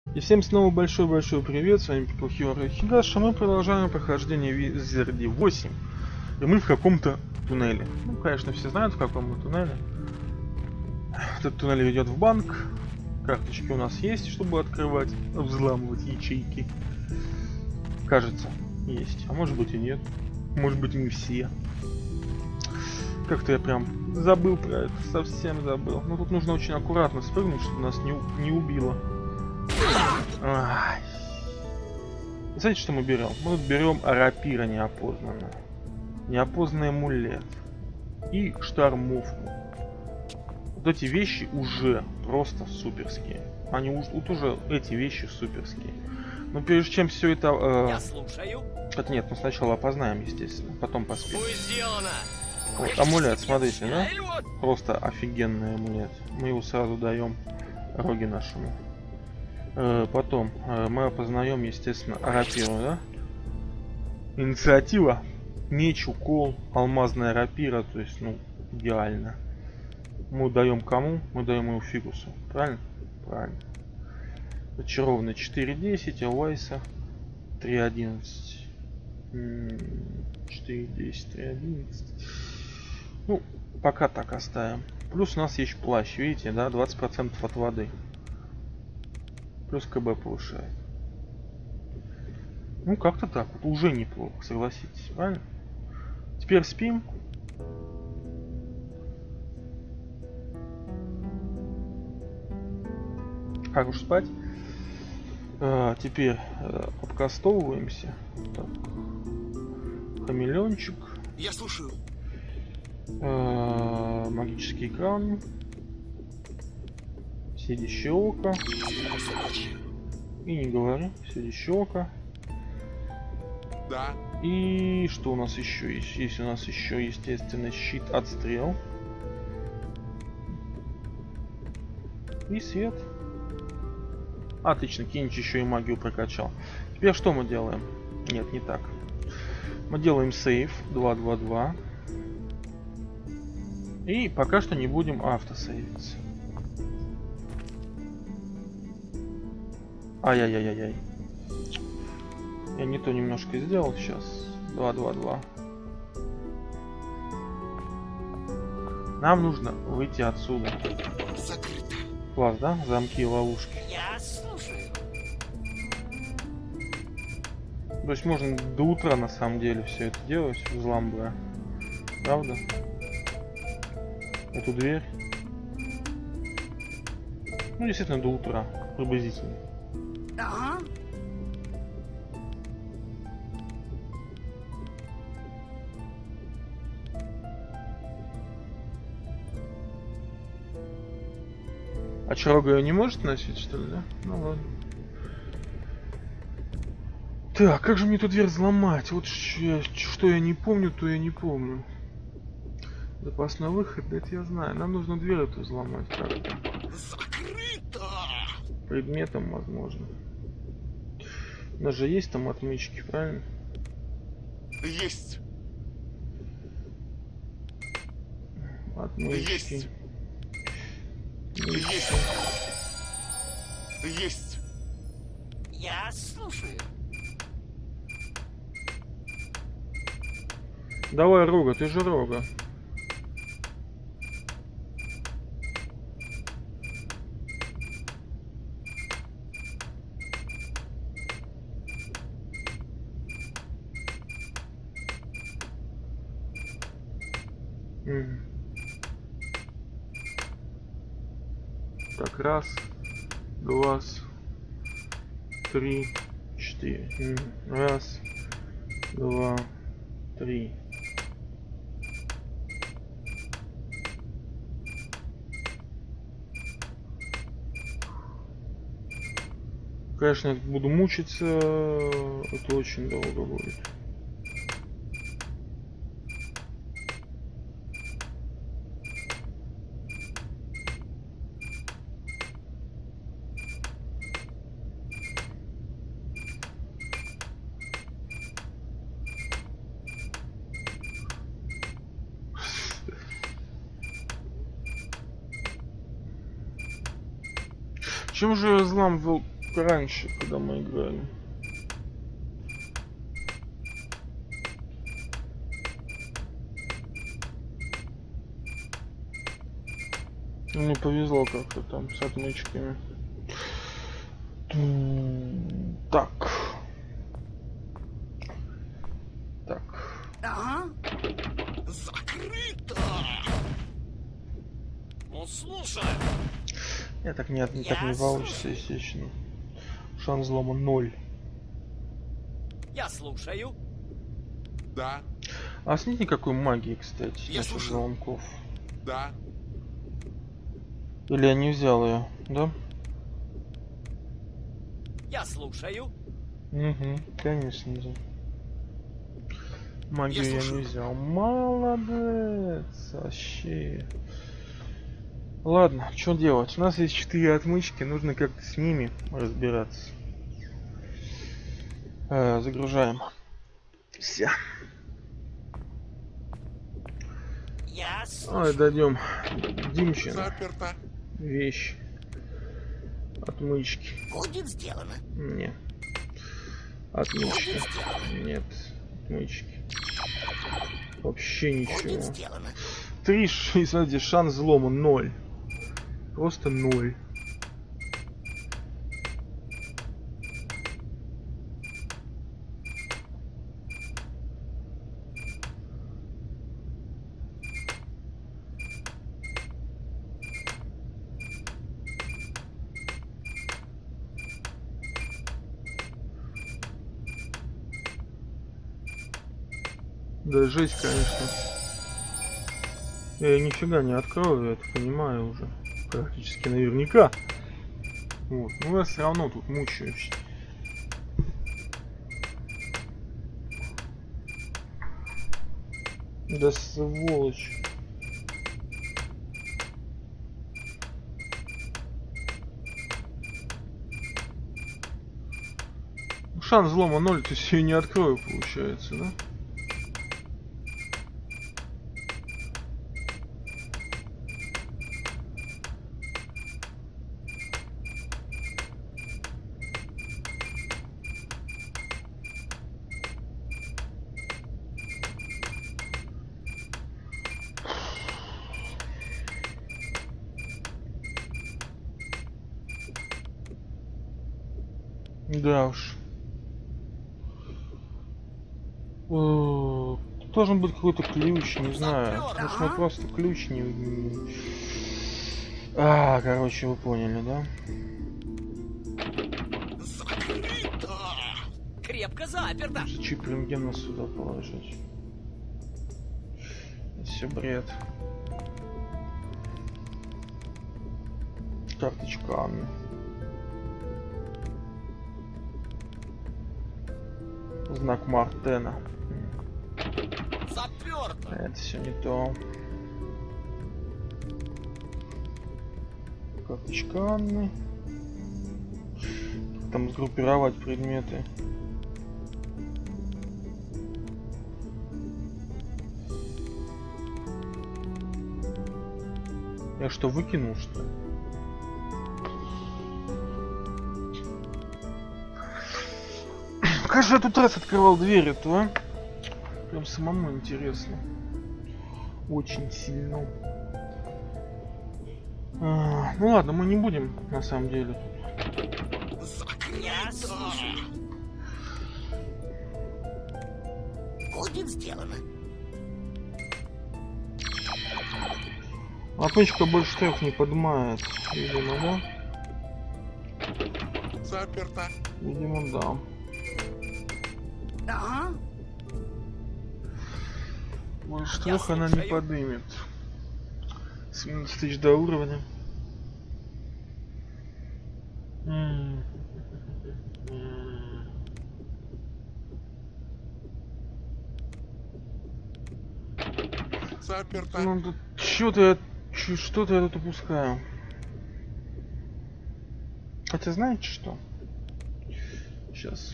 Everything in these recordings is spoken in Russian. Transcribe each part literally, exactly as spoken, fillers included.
И всем снова большой-большой привет, с вами Пикухиора Хигаша. Мы продолжаем прохождение Визарди восемь. И мы в каком-то туннеле. Ну, конечно, все знают, в каком мы туннеле. Этот туннель ведет в банк. Карточки у нас есть, чтобы открывать, взламывать ячейки. Кажется, есть. А может быть и нет. Может быть и не все. Как-то я прям забыл про это, совсем забыл. Но тут нужно очень аккуратно спрыгнуть, чтобы нас не, не убило. Ай. Знаете, что мы берем? Мы берем рапира неопознанную, неопознанный амулет и штормовку. Вот эти вещи уже просто суперские. Они уж, вот уже эти вещи суперские. Но прежде чем все это... Э, Я слушаю. Это нет, мы сначала опознаем, естественно, потом поспим. Сделано. Вот, амулет, смотрите, да? Просто офигенный амулет. Мы его сразу даем Роге нашему. Э, потом э, мы опознаем, естественно, рапиру, да? Инициатива, меч, укол, алмазная рапира, то есть, ну, идеально. Мы даем кому? Мы даем его Фигусу, правильно? Правильно. Зачарованный четыре десять, Элайса три одиннадцать. четыре десять, три одиннадцать. Ну, пока так оставим. Плюс у нас есть плащ, видите, да, двадцать процентов от воды. Плюс КБ повышает. Ну, как-то так. Вот уже неплохо, согласитесь, правильно? Теперь спим. Как уж спать. А, теперь а, обкастовываемся. Так. Хамелеончик. Я слушаю. А, магический экран. Сидящее око. И не говори, сидящее око. Да. И что у нас еще есть? Есть у нас еще, естественно, щит отстрел. И свет. Отлично, Кинич еще и магию прокачал. Теперь что мы делаем? Нет, не так. Мы делаем сейв два два два. И пока что не будем автосейвиться. Ай-яй-яй-яй-яй. Я не то немножко сделал сейчас. два два два. Нам нужно выйти отсюда. Закрыто. Класс, да? Замки и ловушки. Я слушаю. То есть можно до утра на самом деле все это делать, взламывая. Правда? Эту дверь. Ну, действительно, до утра. Приблизительно. Ага. А Чарога ее не может носить, что ли, да? Ну ладно. Так, как же мне эту дверь взломать? Вот что, что я не помню, то я не помню. Запасной выход, это я знаю. Нам нужно дверь эту взломать как-то. Закрыто. Предметом, возможно. У нас же есть там отмычки, правильно? Есть. Отмычки. Есть. Есть. Есть. Я слушаю. Давай, Рога, ты же Рога. М. Так, раз, два, три, четыре. М. Раз, два, три. Конечно, я буду мучиться, это очень долго будет. Чем же взламывал раньше, когда мы играли. Мне повезло как-то там с отмычками. Так. Так. Ага. Закрыто. Ну слушай. Я так не, не, так Я не получится, слушаю. естественно. Шанс взлома ноль. Я слушаю. Да, А с нет никакой магии, кстати, Я насчет слушаю. звонков. да, Или я не взял ее, да? Я слушаю. Угу, конечно же. Магию Я я, слушаю. не взял. Молодец, вообще. Ладно, что делать? У нас есть четыре отмычки, нужно как-то с ними разбираться. Э, загружаем. Все. Я Ой, слушаю. дадим Димчину заперто. вещь. Отмычки. Будет сделано. Не. Отмычки. Будет сделано. Нет. Отмычки. Вообще Будет ничего. сделано. Три, ш- смотрите, шанс взлома ноль. Просто ноль. Да жесть, конечно. Я нифига не открою, я это понимаю уже. Практически наверняка. Вот. Но я все равно тут мучаюсь. Да сволочь. Шанс взлома ноль, то есть я не открою, получается, да? Да уж. Э, Должен быть какой-то ключ, не знаю. Заперто, Может, мы ага. просто ключ не... не- А, короче, вы поняли, да? Закрыто. Крепко заперто. Чип рентгена сюда положить. Это все бред. Карточка Анны. Знак Мартена. Заперто. Это все не то. Карточка Анны. Как там сгруппировать предметы? Я что, выкинул, что ли? Как же я тут раз открывал дверь эту, а? Прям самому интересно. Очень сильно. А, ну ладно, мы не будем, на самом деле. Я слушаю. Будет сделано. Отмычка больше трех не поднимает. Видимо, да? Заперто. Видимо, да. Ага. Больше Я трех она не слушаю. поднимет. семнадцать тысяч до уровня. М. М. Заперто. Ну тут что-то я чё- что-то я тут упускаю. Хотя знаете что? Сейчас.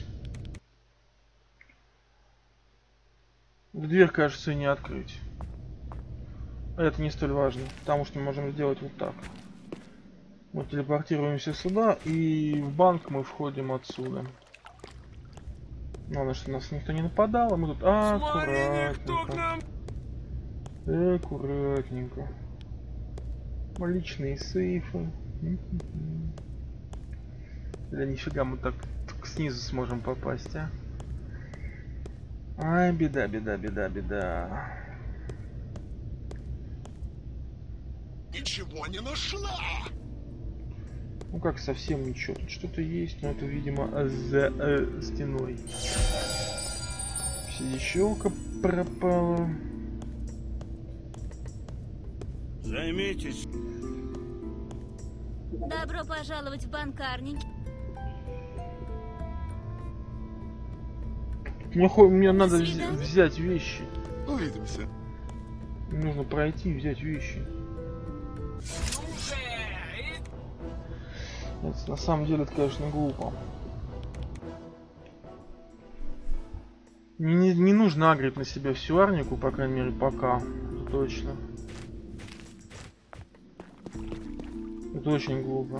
Дверь, кажется, и не открыть. Это не столь важно, потому что мы можем сделать вот так. Мы телепортируемся сюда, и в банк мы входим отсюда. Главное, что нас никто не нападал, а мы тут аккуратненько. Аккуратненько. Личные сейфы. Да нифига мы так снизу сможем попасть, а? Ай, беда, беда, беда, беда. Ничего не нашла! Ну как совсем ничего. Тут что-то есть, но это, видимо, за э, стеной. Щелка пропала. Займитесь. Добро пожаловать в банкарник. Мне, хо- мне надо вз- свидания. взять вещи. Увидимся. Нужно пройти и взять вещи. Это, на самом деле, это, конечно, глупо. Не, не нужно агрить на себя всю арнику, по крайней мере, пока. Это точно. Это очень глупо.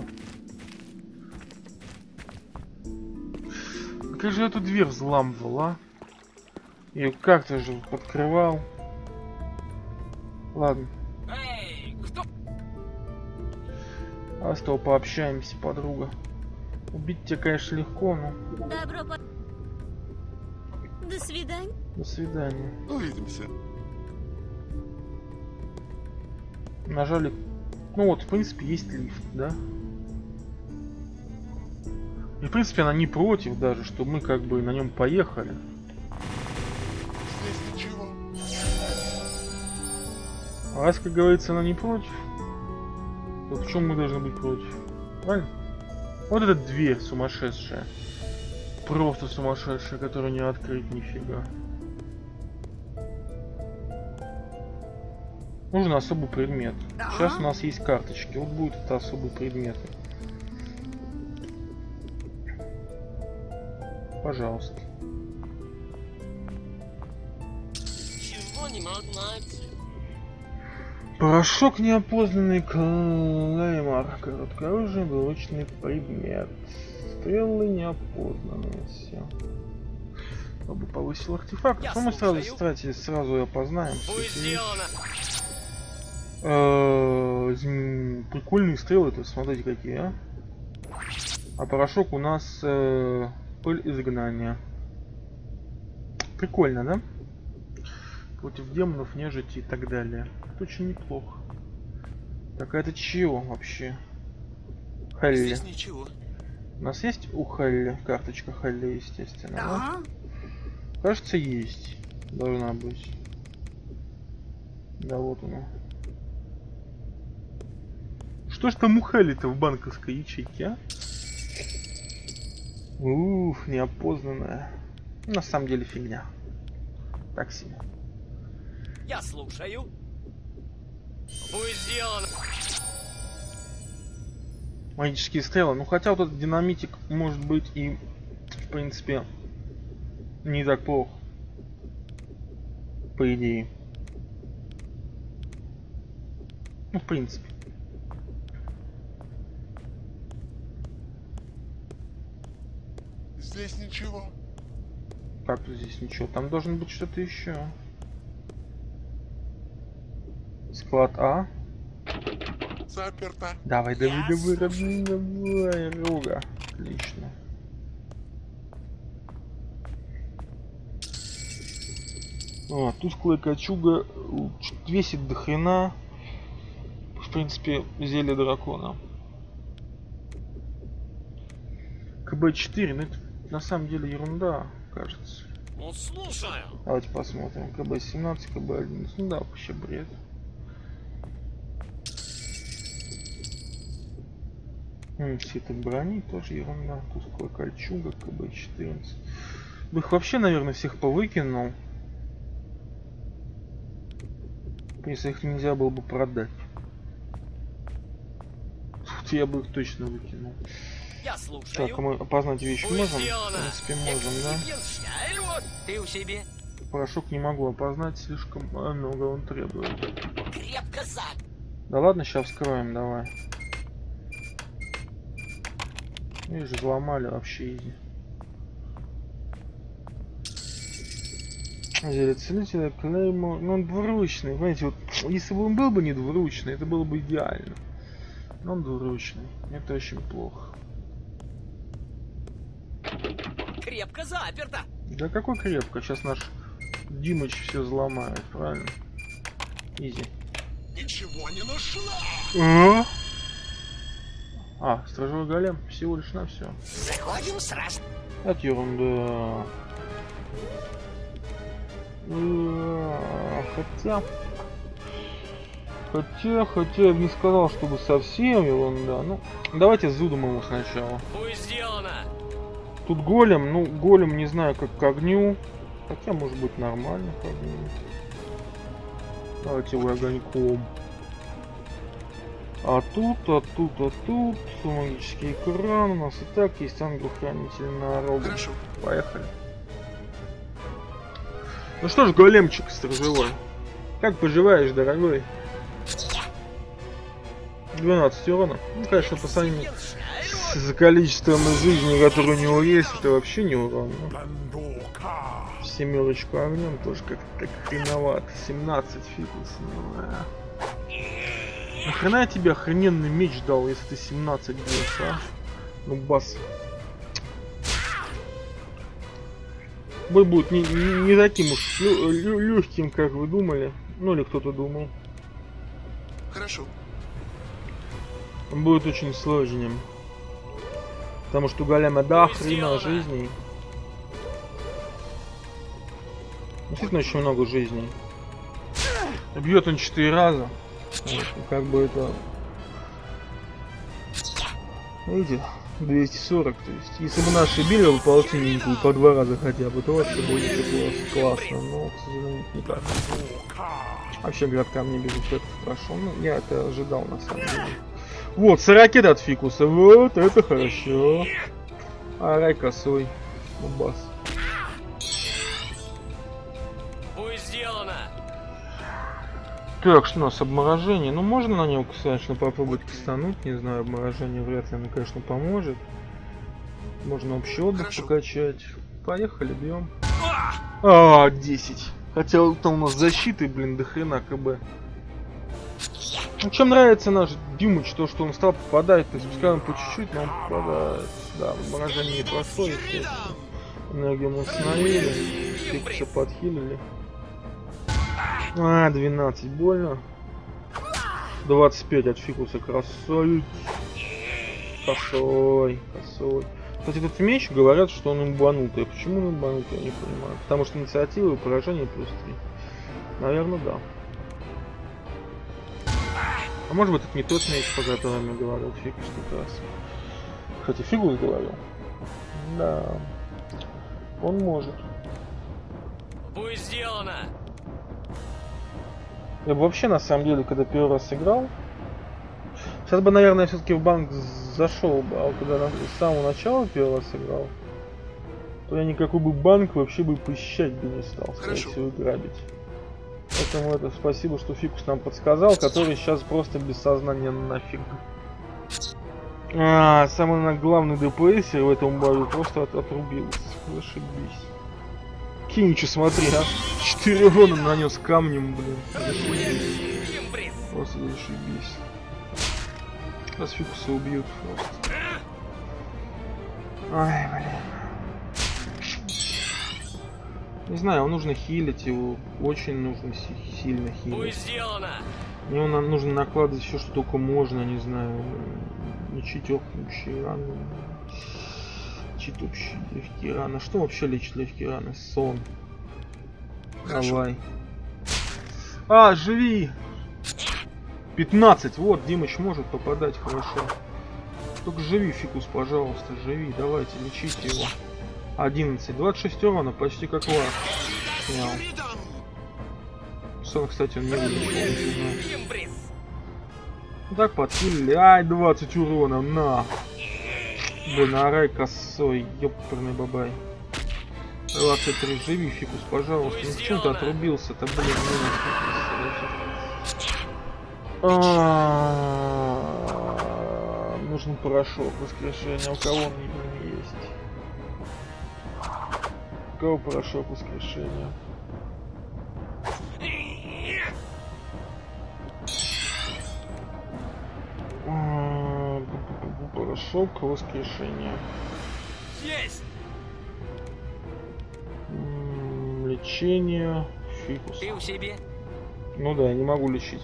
Как же я эту дверь взламывал, а? Ее как-то же подкрывал. Ладно. Эй, кто? А с тобой пообщаемся, подруга. Убить тебя, конечно, легко, но... Добро по... До свидания. До свидания. Увидимся. Нажали... Ну вот, в принципе, есть лифт, да? И, в принципе, она не против даже, что мы как бы на нем поехали. Здесь ничего. А раз, как говорится, она не против, то в чем мы должны быть против? Правильно? Вот эта дверь сумасшедшая. Просто сумасшедшая, которую не открыть нифига. Нужен особый предмет. Сейчас у нас есть карточки. Вот будет это особый предмет. Пожалуйста. Чего не могу найти? Порошок неопознанный клеймор. Короткооружие, блочный предмет. Стрелы неопознанные. Все. Чтобы повысил артефакт. Я Что мы сразу, слушаю. кстати, сразу и опознаем. Будет Все эти сделано. Э, зм, прикольные стрелы-то, смотрите какие, а. А порошок у нас э, пыль изгнания. Прикольно, да? Против демонов, нежити и так далее. Это очень неплохо. Так, а это чего вообще? Халли. Здесь ничего. У нас есть у Халли карточка Халли, естественно, да? Да. Кажется, есть. Должна быть. Да, вот она. Что ж там у Халли-то в банковской ячейке, а? Ух, неопознанная. На самом деле фигня. Так себе. Я слушаю. Будет сделано. Магические стрелы. Ну хотя вот этот динамитик может быть и, в принципе, не так плохо. По идее. Ну, в принципе. Здесь ничего. Как тут здесь ничего? Там должен быть что-то еще. Склад А. Заперто. Давай, давай, Я давай, слушаю. давай, давай, Руга. Отлично. О, тусклая кольчуга весит до хрена. В принципе, зелье дракона. КБ четыре, ну это на самом деле ерунда, кажется. Ну, слушаю. Давайте посмотрим. КБ семнадцать, КБ одиннадцать. Ну да, вообще бред. М, щиты брони тоже ерунда. Тусклая кольчуга, КБ четырнадцать. Да их вообще, наверное, всех повыкинул. Если их нельзя было бы продать. Тут я бы их точно выкинул. Я слушаю. Так, а мы опознать вещи Будет можем? сделано. В принципе, можем, да? Эксперимент. Вот, ты у себе. Порошок не могу опознать, слишком много он требует. Крепко за. Да ладно, сейчас вскроем, давай. Видишь, взломали вообще изи. Зелье целителя, клеймор. Ну он двуручный, понимаете, вот если бы он был бы не двуручный, это было бы идеально. Но он двуручный. Это очень плохо. Крепко заперто. Да какой крепко? Сейчас наш Димыч все взломает, правильно? Изи. Ничего не нашла. А, а стражевой голем всего лишь на все. Заходим сразу. Это ерунда. Хотя... Хотя, хотя я бы не сказал, чтобы совсем ерунда. Ну, давайте зудом его сначала. Будет сделано. Тут голем, ну, голем не знаю, как к огню. Хотя, может быть, нормально к огню. Давайте его огоньком. А тут, а тут, а тут магический экран. У нас и так есть ангел-хранитель на рогу. Хорошо. Поехали. Ну что ж, големчик стражевой. Как поживаешь, дорогой? двенадцать урона. Ну, конечно, по сравнению с количеством жизни, которое у него есть, это вообще не урон. Ну, семерочку огнем тоже как-то как хреновато. семнадцать фикус. Ну, а. Нахрена я тебе охрененный меч дал, если ты семнадцать бьешь, а? Ну, бас. Бой будет не, не, не таким уж лё, лё, легким, как вы думали. Ну, или кто-то думал. Хорошо. Он будет очень сложным. Потому что у голема до хрена жизней. Действительно очень много жизней. Бьет он четыре раза. Вот, как бы это... Видите? двести сорок, то есть. Если бы наши били бы полтинненькую по два раза хотя бы, то вообще будет классно. Но, к сожалению, не так. Вообще, говорят, ко мне бегут, это хорошо. Ну, я это ожидал на самом деле. Вот, сорокет от фикуса. Вот, это хорошо. А рай косой. Ну, бас. Будет сделано. Так, что у нас обморожение? Ну, можно на него, конечно, попробовать кистануть. Не знаю, обморожение вряд ли оно, конечно, поможет. Можно общий отдых Хорошо. покачать. Поехали, бьем. А, десять. Хотя там у нас защиты, блин, до хрена КБ. Ну, чем нравится наш Димыч, то, что он стал попадать, то есть пускай он по чуть-чуть, но он попадает. Да, обморожение не прошло, естественно. Энергию мы установили, фикуса подхилили. А, двенадцать, больно. двадцать пять от фикуса, красавец. Косой, косой. Кстати, этот меч говорят, что он имбанутый. Почему он имбанутый, я не понимаю. Потому что инициатива и поражение плюс три. Наверное, да. А может быть, это не тот меч, по которому говорил фикус как раз. Кстати, фигус говорил. Да. Он может. Будет сделано. Я бы вообще, на самом деле, когда первый раз играл, сейчас бы, наверное, все-таки в банк зашел бы, а вот когда на, с самого начала первый раз играл, то я никакой бы банк вообще бы посещать бы не стал, скорее всего, грабить. Поэтому это спасибо, что фикус нам подсказал, который сейчас просто без сознания нафиг. А, самый главный ДПСер в этом бою просто от, отрубился. Зашибись. Киничу, смотри, а. четыре урона нанес камнем, блин. Зашибись. Просто зашибись. Сейчас фикуса убьют просто. Ай, блин. Не знаю, его нужно хилить, его очень нужно си сильно хилить. Будет сделано. Мне нам нужно накладывать все, что только можно, не знаю. Лечить общие раны. Лечить общие легкие раны. Что вообще лечит легкие раны? Сон. Хорошо. Давай. А, живи! пятнадцать, вот, Димыч может попадать хорошо. Только живи, фикус, пожалуйста, живи, давайте, лечите его. одиннадцать, двадцать шесть урона, почти как вас. Снял. Сон, кстати, он не вылечил. Импресс. Так, подхилили. Ай, двадцать урона, на. Блин, арай косой, ёпперный бабай. двадцать три, живи, фикус, пожалуйста. Ну почему ты отрубился-то, блин, ну нужен порошок воскрешения. У кого он не есть? У кого порошок воскрешения? Порошок воскрешения. Есть! М, Лечение. Фикус. Ты у себе? Ну да, я не могу лечить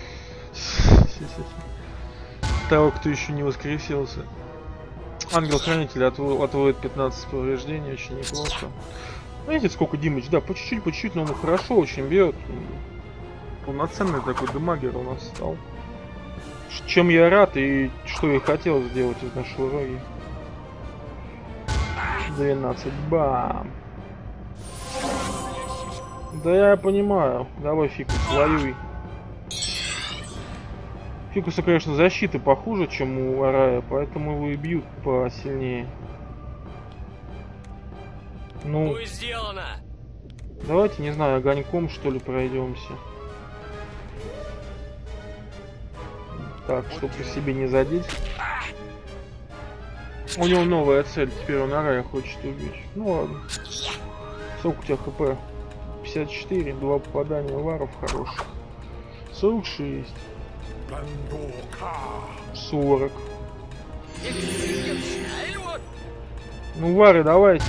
того, кто еще не воскресился. Ангел-хранитель отво отводит пятнадцать повреждений, очень неплохо. Знаете, сколько димыч? Да, по чуть-чуть, по чуть-чуть, но он хорошо очень бьет. Полноценный такой демагер у нас стал. Чем я рад и что я хотел сделать из нашего роги. двенадцать, бам! Да я понимаю. Давай, Фикус, воюй. Фикуса, конечно, защита похуже, чем у Арая, поэтому его и бьют посильнее. Ну, Будет сделано! давайте, не знаю, огоньком, что ли, пройдемся. Так, чтобы по себе не задеть. У него новая цель, теперь он Арая хочет убить. Ну ладно. Сколько у тебя хп? пятьдесят четыре, два попадания варов хороших. сорок шесть. сорок. Ну, вары, давайте.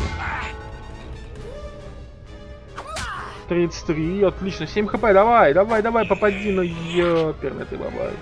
тридцать три, отлично. семь хп, давай, давай, давай, попади, ну ёперный ты бабай.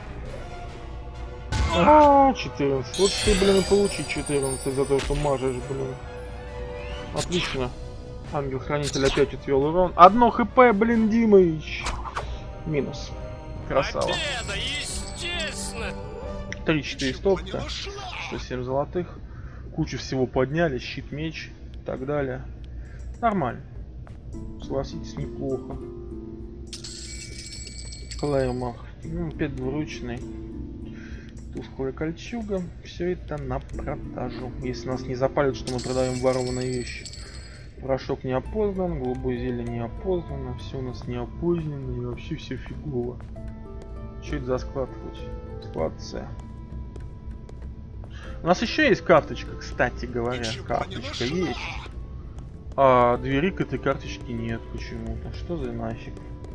А, четырнадцать. Вот ты, блин, и получи четырнадцать за то, что мажешь, блин. Отлично. Ангел-хранитель опять отвел урон. Одно хп, блин, Димыч. Минус. Красава. Победа, естественно! три четыре стопка. сто семь золотых. Кучу всего подняли. Щит, меч и так далее. Нормально. Согласитесь, неплохо. Клеймор. Ну, опять двуручный. Тусклая кольчуга. Все это на продажу. Если нас не запалят, что мы продаем ворованные вещи. Порошок не опознан, голубое зелье не опознано, все у нас не опознано и вообще все фигово. Что это за склад хоть? Склад С. У нас еще есть карточка, кстати говоря. Карточка есть. А двери к этой карточке нет почему-то. Что за нафиг?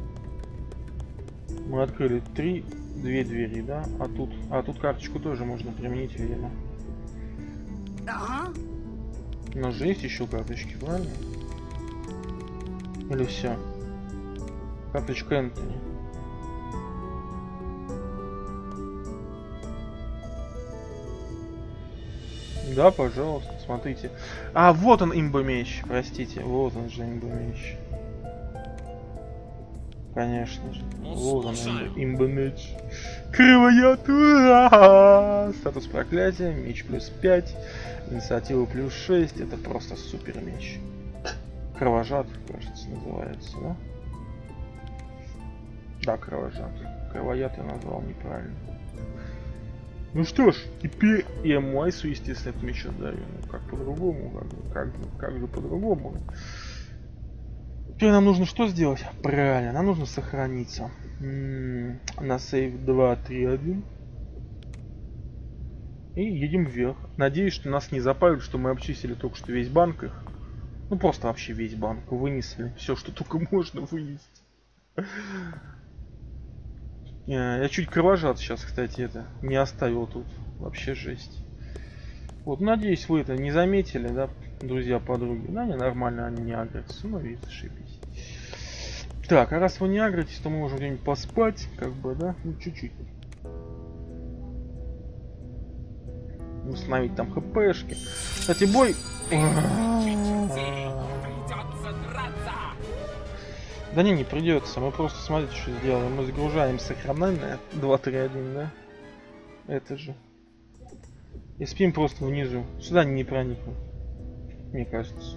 Мы открыли три, две двери, да? А тут, а тут карточку тоже можно применить, видимо. Ага. У нас же есть еще карточки, правильно? Или все? Карточка Энтони. Да, пожалуйста, смотрите. А, вот он, имба-меч. Простите, вот он же имба-меч. Конечно же. Ну, Вот он, слушаю. имба-меч. Кривоят, ура! Статус проклятия, меч плюс пять. Инициатива плюс шесть. Это просто супер меч. Кровожад, кажется, называется, да? Да, кровожад. Кровоят я назвал неправильно. Ну что ж, теперь я Майсу, естественно, этот меч отдаю. Ну, как по-другому, как, как, как же по-другому. Теперь нам нужно что сделать? Правильно, нам нужно сохраниться. М-м, на сейв два, три, один. И едем вверх. Надеюсь, что нас не запалят, что мы обчистили только что весь банк их. Ну просто вообще весь банк. Вынесли все, что только можно вынести. Я чуть кровожад сейчас, кстати, это не оставил тут. Вообще жесть. Вот, надеюсь, вы это не заметили, да, друзья, подруги. Да, не нормально, они не агрятся. Ну, видите, шибись. Так, а раз вы не агритесь, то мы можем где-нибудь поспать, как бы, да, ну, чуть-чуть. Установить там хпшки. Кстати, бой... Да не, не придется. Мы просто, смотрите, что сделаем. Мы загружаем сохранение два, три, один, да? Это же. И спим просто внизу. Сюда не проникнут. Мне кажется.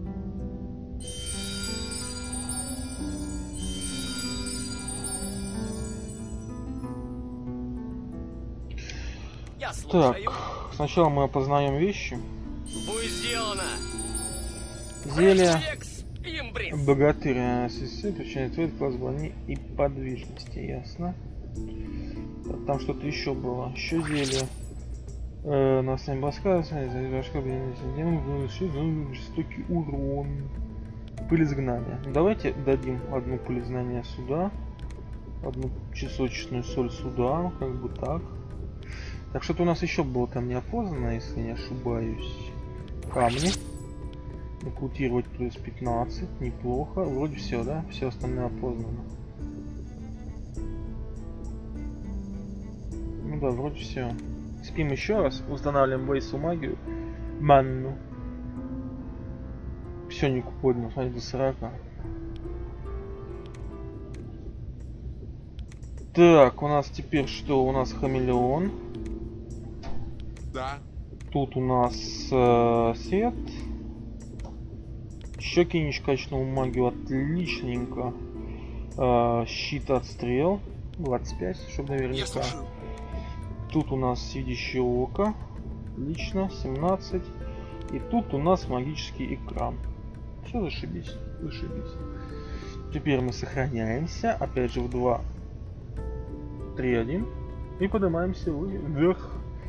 Я Так, слушаю. сначала мы опознаем вещи. Будет сделано. Зелье. Рефлекс имбрис. Богатырь. СССР причиняет вред класс брони и подвижности. Ясно. Так, там что-то еще было. Еще зелье. Э, на основе баскаса, из-за башка, жестокий урон. Пыль изгнания. Давайте дадим одну пыль изгнания сюда. Одну часочную соль сюда. Как бы так. Так, что-то у нас еще было там неопознанно, если не ошибаюсь. Камни. Оккультировать плюс пятнадцать. Неплохо. Вроде все, да? Все остальное опознано. Ну да, вроде все. Спим еще раз. Устанавливаем бейсу магию. Манну. Все не поднял, смотри, до сорока. Так, у нас теперь что? У нас хамелеон. Да. Тут у нас э, свет. Еще кинешь качнул магию, отличненько. Э, щит отстрел. двадцать пять, чтобы Я наверняка. слушаю. Тут у нас видящее око. Отлично, семнадцать. И тут у нас магический экран. Все, зашибись, зашибись. Теперь мы сохраняемся. Опять же в два, три, один. И поднимаемся вверх.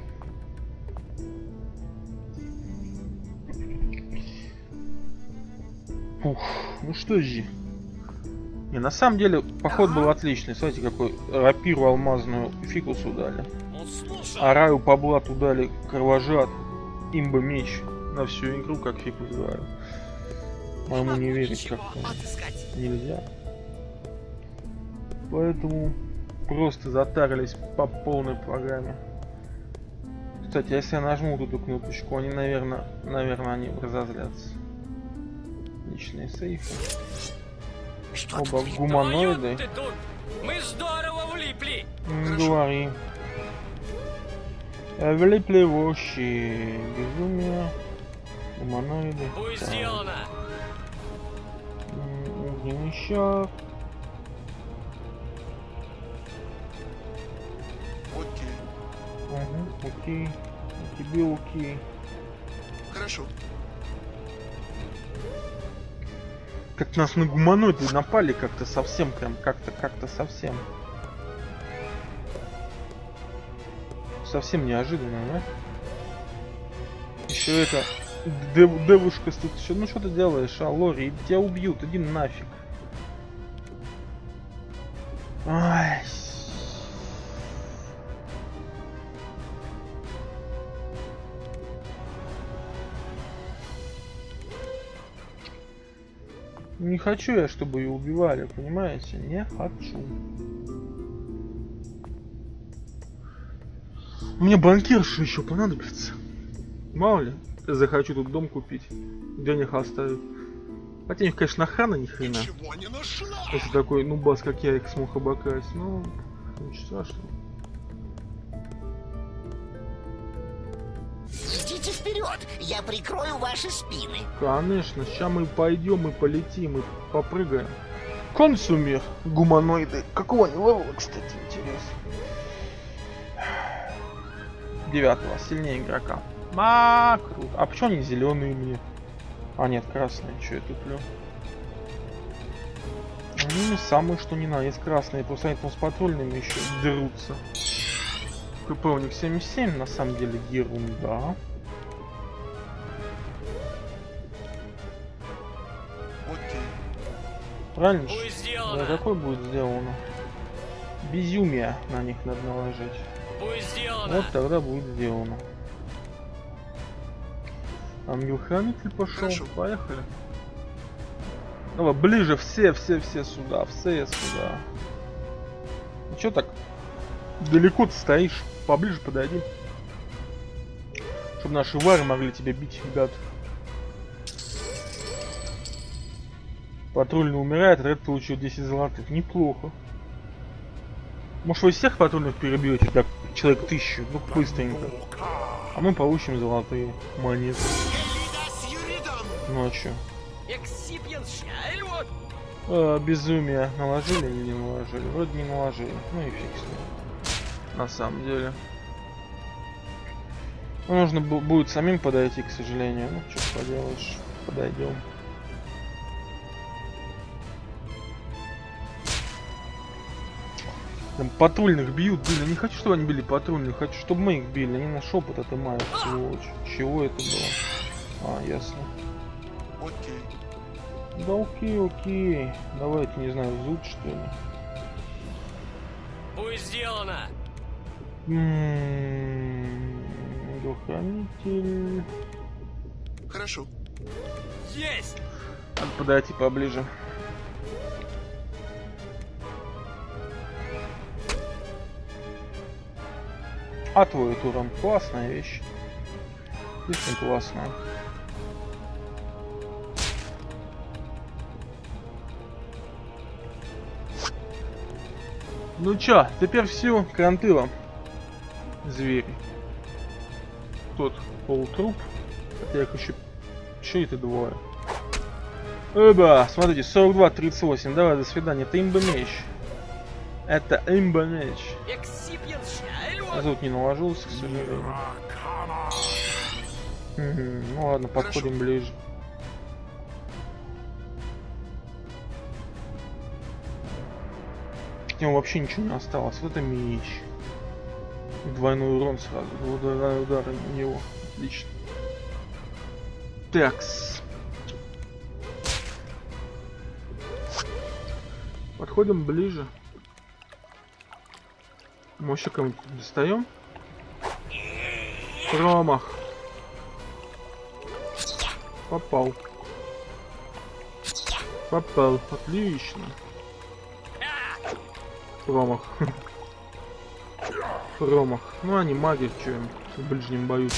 Ух, ну что же. Не, на самом деле, поход был отличный. Смотрите, какой рапиру алмазную фикусу дали. Ну, слушай. А Раю по блату дали кровожад. Имба меч. На всю игру, как фикус говорил. Моему не верить как-то нельзя. Поэтому просто затарились по полной программе. Кстати, если я нажму вот эту кнопочку, они, наверное, наверное, они разозлятся. Личные сейфы. Что Оба тут? гуманоиды. Твою ты тут! Мы здорово влипли! Не Хорошо. говори. Э, Влипли вообще. Безумие. Гуманоиды. Будет Так. сделано! М, Огнемещак. Окей. Угу, окей. А тебе окей. Хорошо. Как нас на гуманоиды напали как-то совсем, прям как-то, как-то совсем. Совсем неожиданно, да? Еще это... Дев, девушка тут еще... Ну что ты делаешь, а, Лори? Тебя убьют, иди нафиг. Ай. Не хочу я, чтобы ее убивали, понимаете? Не хочу. Мне банкирша еще понадобится. Мало ли, я захочу тут дом купить, денег оставить. Хотя у них, конечно, охрана ни хрена. Ничего не нашла. Если такой нубас, как я, их смог обокрасть. Ну, ничего страшного. Идите вперед, я прикрою ваши спины. Конечно, сейчас мы пойдем и полетим, и попрыгаем. Консумер, гуманоиды. Какого они левела, кстати, интересно. Девятого, сильнее игрока. А, круто. А почему они зеленые мне? А нет, красные. Че я туплю? Ну, самое что не надо. Есть красные, просто они там с патрульными еще дерутся. КП у них семьдесят семь, на самом деле ерунда. Окей. Правильно? Будет Да, сделано! какой будет сделано? Безумие на них надо наложить. Будет сделано! Вот тогда будет сделано. Ангел-хранитель пошел. Хорошо. Поехали. Давай, ближе все, все, все сюда, все сюда. Ну чё так далеко ты стоишь? Поближе подойди. Чтобы наши вары могли тебя бить, ребят. Патрульный умирает, Ред получил десять золотых. Неплохо. Может вы всех патрульных перебьете, так, человек тысячу, ну быстренько. А мы получим золотые монеты. Ну а чё? А, безумие наложили или не наложили? Вроде не наложили. Ну и фиг с ним. На самом деле. Ну, нужно бу- будет самим подойти, к сожалению. Ну что поделаешь, подойдем. Там патрульных бьют, блин, я не хочу, чтобы они били патрульных, хочу, чтобы мы их били, они на шепот отымают, сволочь. Чего это было? А, ясно. Окей. Да окей, окей. Давайте, не знаю, зуд что ли. Будет сделано. Ммм, Хранитель. Хорошо. Есть! Надо подойти поближе. А твой туром классная вещь. Очень классная. Ну чё, теперь все, крантыло. Звери. Тот полутруп. Хотя их еще... Че это двое? Оба, смотрите, сорок два тридцать восемь. Давай, до свидания. Это имба-меч. Это имба-меч. А зовут не наложился, к сожалению. Угу. Ну ладно, подходим Хорошо. Ближе. К нему вообще ничего не осталось. Вот это меч. Двойной урон сразу. Двойной удар у него. Отлично. Такс. Подходим ближе. Мощиком достаем. Промах. Попал. Попал. Отлично. Промах. Промах. Ну они маги, что им в ближнем бою-то.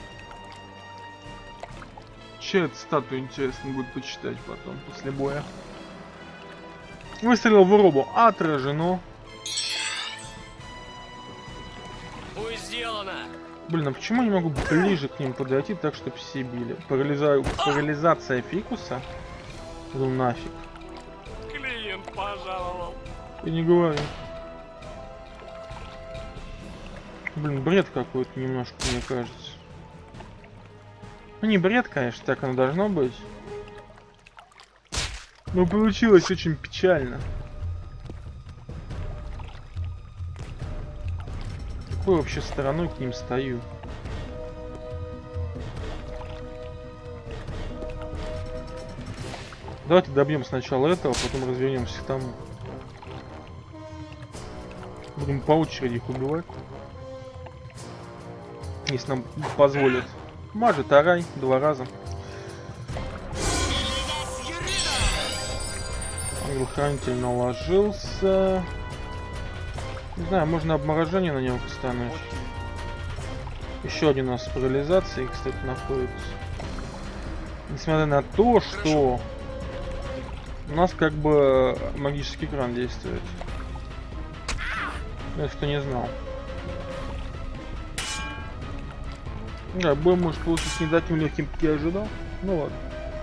Че эту статую интересно будет почитать потом, после боя. Выстрелил в робу. Отражено. Будет сделано. Блин, а почему я не могу ближе к ним подойти так, чтобы все били? Парализа... Парализация фикуса? Ну нафиг. Клиент пожаловал. Я не говорю. Блин, бред какой-то немножко, мне кажется. Ну не бред, конечно, так оно должно быть. Но получилось очень печально. Какой вообще стороной к ним стою? Давайте добьем сначала этого, потом развернемся к тому. Будем по очереди их убивать. Если нам позволят. Мажи, тарай, два раза. Ангел-хранитель наложился. Не знаю, можно обморожение на него кастануть. Еще один у нас с парализацией, кстати, находится. Несмотря на то, что у нас как бы магический кран действует. Если кто не знал. Да, бой может получиться не таким легким, как я ожидал. Ну ладно.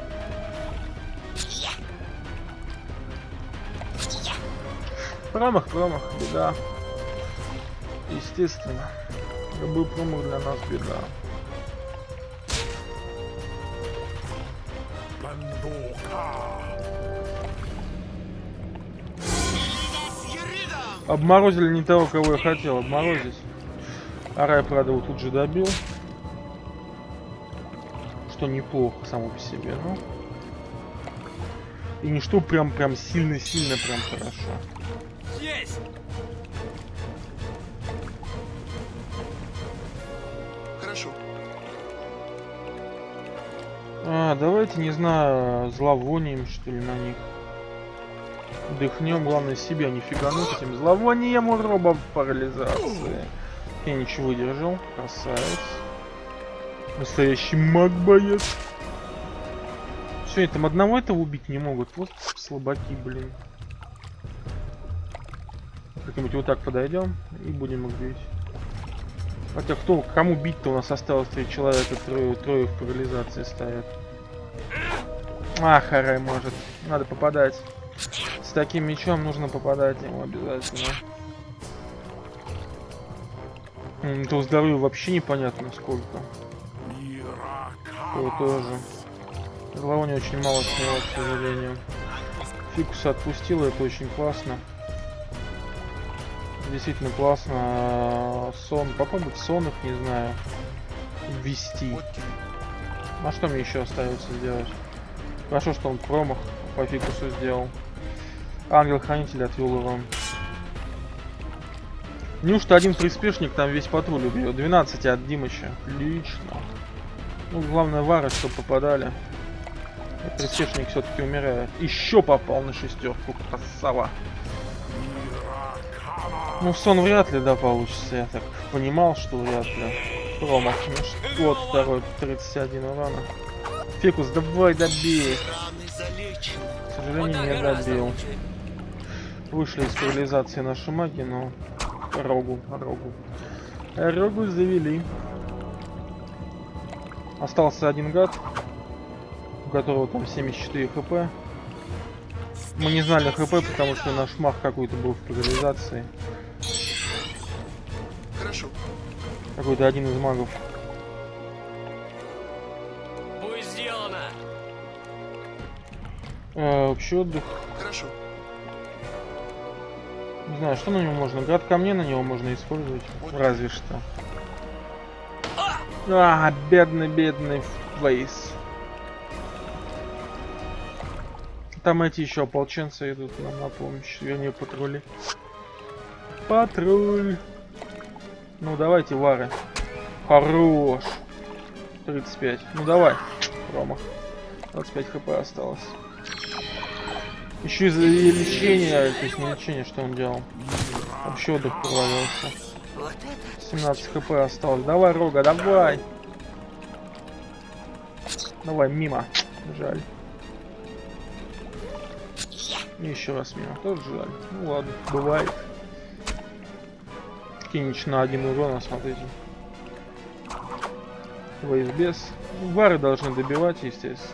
Промах, промах, беда. Естественно. Любой промах для нас беда. Обморозили не того, кого я хотел обморозить. Арай, правда, его тут же добил. Что неплохо само по себе, ну. И не что прям прям сильно-сильно прям хорошо. Есть! Хорошо. А, давайте, не знаю, зловонием, что ли, на них. Дыхнем, главное, себя не фигануть этим зловонием у роба парализации. Я ничего выдержал. Красавец. Настоящий маг-боец. Все, и там одного этого убить не могут. Вот слабаки, блин. Как-нибудь вот так подойдем и будем их бить. Хотя кто, кому бить-то, у нас осталось три человека, трое, трое в парализации стоят. А, Харай может. Надо попадать. С таким мечом нужно попадать ему обязательно. То здоровье вообще непонятно сколько. То тоже. Зловоние очень мало сняла, к сожалению. Фикуса отпустила, это очень классно. действительно классно. Сон, попробовать сон их, не знаю, ввести. А что мне еще остается сделать? Хорошо, что он промах по фикусу сделал. Ангел-хранитель отвел его. Неужто один приспешник там весь патруль убьет? двенадцать от Димыча. Отлично. Ну, главное, вары, чтобы попадали. И приспешник все-таки умирает. Еще попал на шестерку. Красава. Ну, сон вряд ли, да, получится. Я так понимал, что вряд ли. Промах. Ну, вот второй, тридцать один урона. Фикус, давай добей. К сожалению, не добил. Вышли из парализации наши маги, но... Рогу, рогу. Рогу завели. Остался один гад, у которого там семьдесят четыре хп. Мы не знали хп, потому что наш маг какой-то был в парализации. Хорошо. Какой-то один из магов. Будет сделано. Э, общий отдых. Хорошо. Не знаю, что на него можно. Град камней на него можно использовать. Разве что. А, бедный, бедный фейс. Там эти еще ополченцы идут нам на помощь. Вернее, патрули. Патруль. Ну, давайте, вары. Хорош. тридцать пять. Ну, давай. Промах. двадцать пять хп осталось. Еще из-за лечения, то есть не лечение, что он делал. Вообще отдых провалился. семнадцать хп осталось. Давай, Рога, давай. Давай, мимо. Жаль. И еще раз мимо. Тоже жаль. Ну ладно, бывает. Кинич на один урон, смотрите. Вейс без. Вары должны добивать, естественно.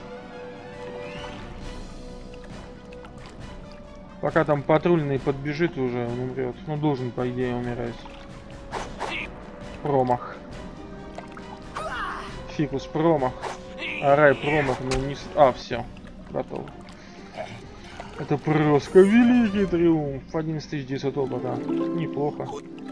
Пока там патрульный подбежит уже, он умрет. Ну, должен, по идее, умирать. Промах. Фикус, промах. Арай, промах, ну не... А, все. Готово. Это просто великий триумф. одиннадцать тысяч девятьсот опыта. Неплохо.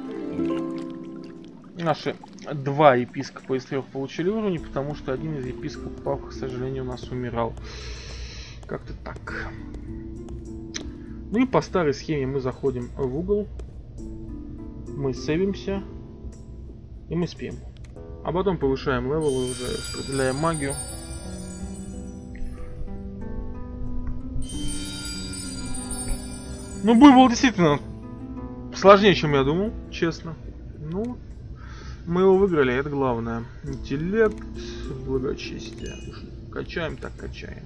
Наши два епископа из трех получили уровни, потому что один из епископов, к сожалению, у нас умирал. Как-то так. Ну и по старой схеме мы заходим в угол, мы сейвимся и мы спим. А потом повышаем левел и уже распределяем магию. Ну, бой был действительно сложнее, чем я думал, честно. Ну, мы его выиграли, это главное. Интеллект, благочестие. Качаем, так качаем.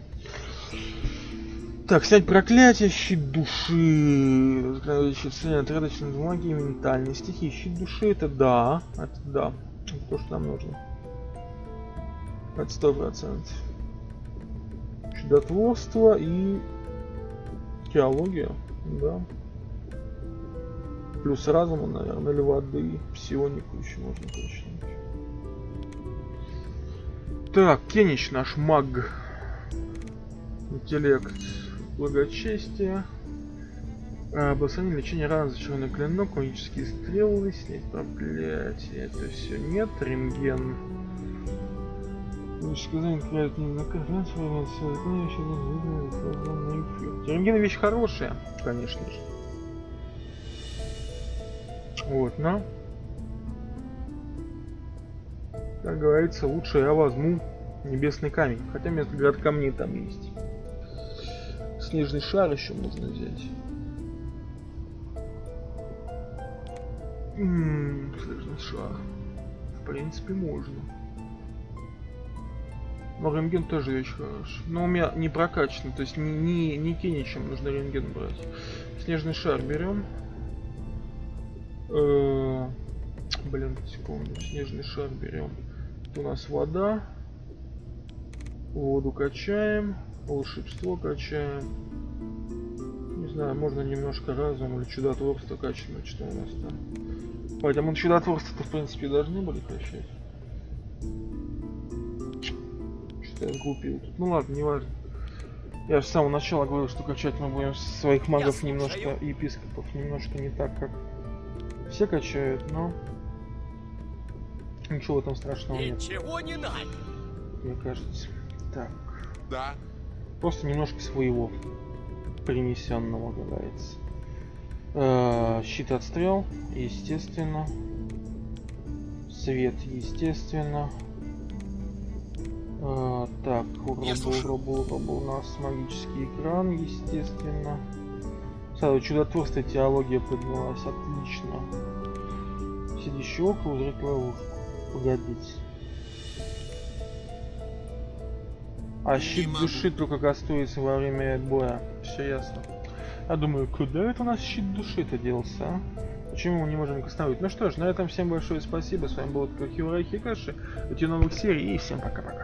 Так, снять проклятие, щит души, щит отрядочной бумаги и ментальные стихи. Щит души это да, это да, это то, что нам нужно. Это сто процентов. Чудотворство и теология, да. Плюс разума, наверное, или воды, псионику еще можно качнуть. Так, Кенич, наш маг. Интеллект. Благочестие. Обоснование лечения ран, зачарованный клинок, магические стрелы, снять проклятие. Это все нет. Рентген. Лучше сказать, крают не на карте, рентген вещь хорошая, конечно же. Вот, на. Как говорится, лучше я возьму небесный камень. Хотя вместо град камней там есть. Снежный шар еще можно взять. М-м, снежный шар. В принципе, можно. Но рентген тоже вещь хорош. Но у меня не прокачан, то есть не, не, не Кеничем нужно рентген брать. Снежный шар берем. Э-э- блин, секунду. Снежный шар берем. Это у нас вода. Воду качаем. Волшебство качаем. Не знаю, можно немножко разум или чудотворство качать, что у нас там. Хотя мы чудотворство-то в принципе должны были качать. Что-то я сглупил тут. Ну ладно, не важно. Я же с самого начала говорил, что качать мы будем своих магов немножко, епископов немножко не так, как Все качают, но ничего в этом страшного нет, Ничего не надо. мне кажется. Так, Да. просто немножко своего принесенного, как говорится. Э, щит отстрел, естественно. Свет, естественно. Э, так, Я слушаю. у нас магический экран, естественно. Сразу чудотворство, теология поднялась, отлично. Сидящий около, узрит ловушку. Погодите. А Не щит могу. души только кастуется во время боя. Все ясно. Я думаю, куда это у нас щит души-то делся, а? Почему мы не можем кастовать? Ну что ж, на этом всем большое спасибо. С вами был Кахиура Хикаши. До новых серий и всем пока-пока.